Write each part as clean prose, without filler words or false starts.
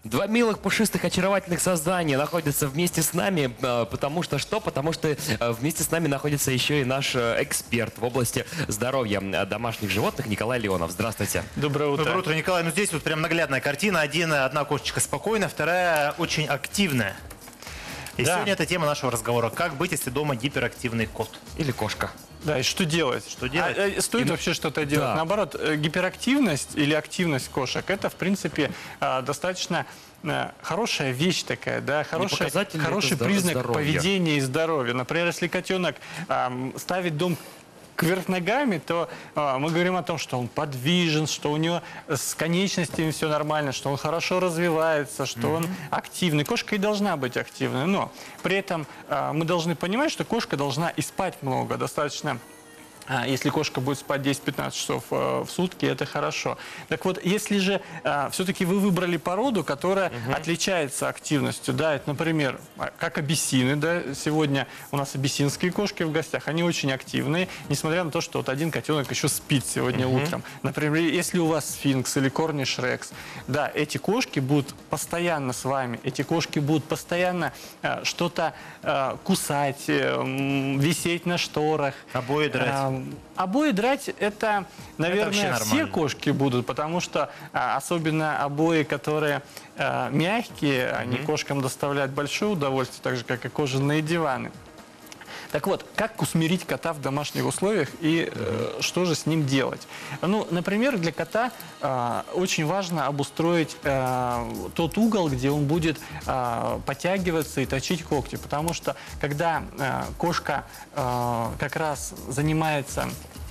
Два милых, пушистых, очаровательных создания находятся вместе с нами, потому что что? Потому что вместе с нами находится еще и наш эксперт в области здоровья домашних животных Николай Леонов. Здравствуйте. Доброе утро. Доброе утро, Николай. Ну здесь вот прям наглядная картина. Одна кошечка спокойная, вторая очень активная. И сегодня это тема нашего разговора. Как быть, если дома гиперактивный кот? Или кошка. Да, и что делать? Что делать? Стоит вообще что-то делать? Да. Наоборот, гиперактивность или активность кошек, это, в принципе, достаточно хорошая вещь такая, да, хороший признак здоровья. поведения и здоровья. Например, если котенок ставит дом кверх ногами, то мы говорим о том, что он подвижен, что у него с конечностями все нормально, что он хорошо развивается, что он активный. Кошка и должна быть активной, но при этом мы должны понимать, что кошка должна и спать много, достаточно. Если кошка будет спать 10-15 часов в сутки, это хорошо. Так вот, если же все-таки вы выбрали породу, которая отличается активностью, да, это, например, как абиссины, да, сегодня у нас абиссинские кошки в гостях, они очень активные, несмотря на то, что вот один котенок еще спит сегодня утром. Например, если у вас сфинкс или корниш рекс, да, эти кошки будут постоянно с вами, эти кошки будут постоянно что-то кусать, висеть на шторах. Обои драть. Обои драть — это, наверное, все кошки будут, потому что особенно обои, которые мягкие, они кошкам доставляют большое удовольствие, так же, как и кожаные диваны. Так вот, как усмирить кота в домашних условиях и что же с ним делать? Ну, например, для кота очень важно обустроить тот угол, где он будет подтягиваться и точить когти. Потому что, когда кошка как раз занимается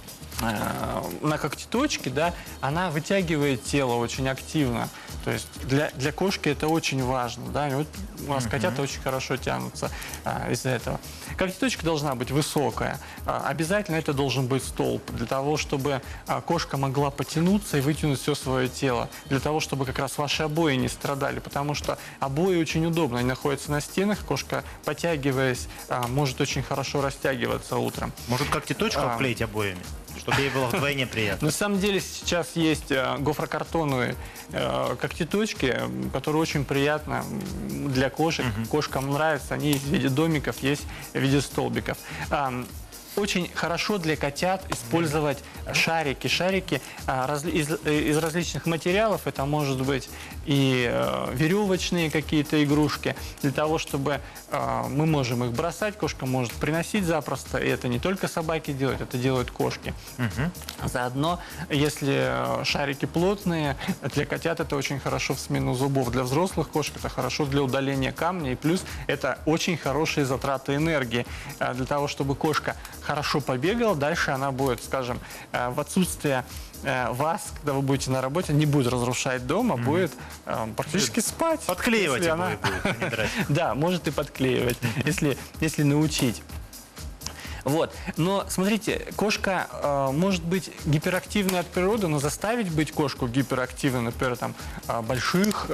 на когтеточке, да, она вытягивает тело очень активно. То есть для кошки это очень важно. Да? Вот у нас котята очень хорошо тянутся из-за этого. Когтеточка должна быть высокая. Обязательно это должен быть столб, для того, чтобы кошка могла потянуться и вытянуть все свое тело. Для того, чтобы как раз ваши обои не страдали. Потому что обои очень удобно. Они находятся на стенах. Кошка, потягиваясь, может очень хорошо растягиваться утром. Может, когтеточку обклеить обоями? Чтобы ей было вдвойне приятно. На самом деле сейчас есть гофрокартоновые когтеточки, которые очень приятно для кошек. Кошкам нравятся. Они есть в виде домиков, есть в виде столбиков. Очень хорошо для котят использовать шарики. Шарики из различных материалов. Это может быть и веревочные какие-то игрушки. Для того, чтобы мы можем их бросать, кошка может приносить запросто. И это не только собаки делают, это делают кошки. Заодно, если шарики плотные, для котят это очень хорошо в смену зубов. Для взрослых кошек это хорошо для удаления камней. И плюс это очень хорошие затраты энергии. Для того, чтобы кошка хорошо побегала, дальше она будет, скажем, в отсутствие вас, когда вы будете на работе, не будет разрушать дом, а будет практически спать. Подклеивать обои будет, не драть. Да, может и подклеивать, если научить. Вот. Но, смотрите, кошка может быть гиперактивной от природы, но заставить быть кошку гиперактивной, например, там, больших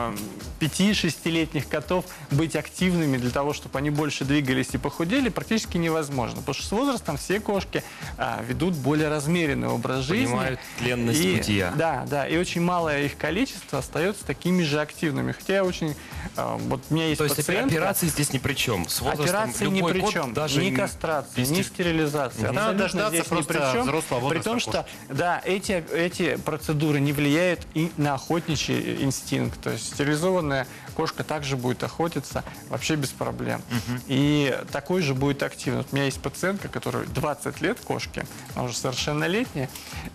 5-6-летних котов быть активными для того, чтобы они больше двигались и похудели, практически невозможно. Потому что с возрастом все кошки ведут более размеренный образ жизни. Понимают тленность бытия. Да, да, и очень малое их количество остается такими же активными. Хотя я очень... Вот у меня есть То есть пациентка, операции здесь ни при чем. С возрастом операции ни любой при кот, чем, даже ни кастрации, ни стерилизации. Надо Абсолютно дождаться здесь ни просто при чем. взрослого возраста При том, что да, эти процедуры не влияют и на охотничий инстинкт. То есть стерилизованная кошка также будет охотиться вообще без проблем. И такой же будет активно. Вот у меня есть пациентка, которой 20 лет кошке, она уже совершеннолетняя,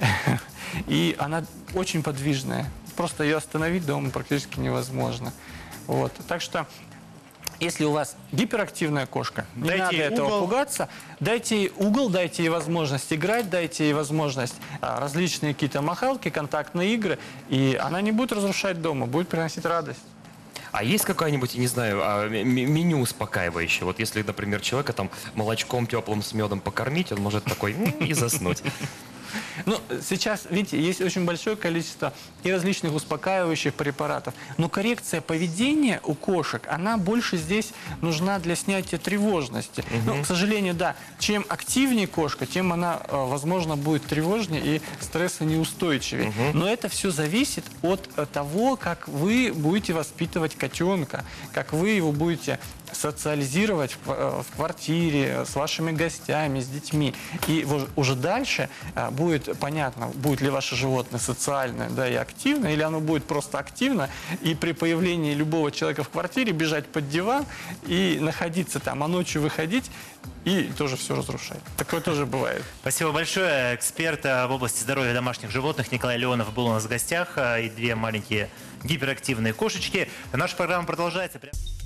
и она очень подвижная. Просто ее остановить дома практически невозможно. Вот. Так что если у вас гиперактивная кошка, не надо этого пугаться, дайте ей угол, дайте ей возможность играть, дайте ей возможность различные какие-то махалки, контактные игры, и она не будет разрушать дома, будет приносить радость. А есть какое-нибудь, не знаю, меню успокаивающее? Вот если, например, человека там молочком теплым с медом покормить, он может такой и заснуть. Ну, сейчас, видите, есть очень большое количество и различных успокаивающих препаратов. Но коррекция поведения у кошек, она больше здесь нужна для снятия тревожности. Ну, к сожалению, да, чем активнее кошка, тем она, возможно, будет тревожнее и стрессонеустойчивее. Но это все зависит от того, как вы будете воспитывать котенка, как вы его будете социализировать в квартире, с вашими гостями, с детьми. И уже дальше будет понятно, будет ли ваше животное социальное, да, и активное, или оно будет просто активно, и при появлении любого человека в квартире бежать под диван и находиться там, а ночью выходить и тоже все разрушать. Такое тоже бывает. Спасибо большое. Эксперт в области здоровья домашних животных Николай Леонов был у нас в гостях. И две маленькие гиперактивные кошечки. Наша программа продолжается.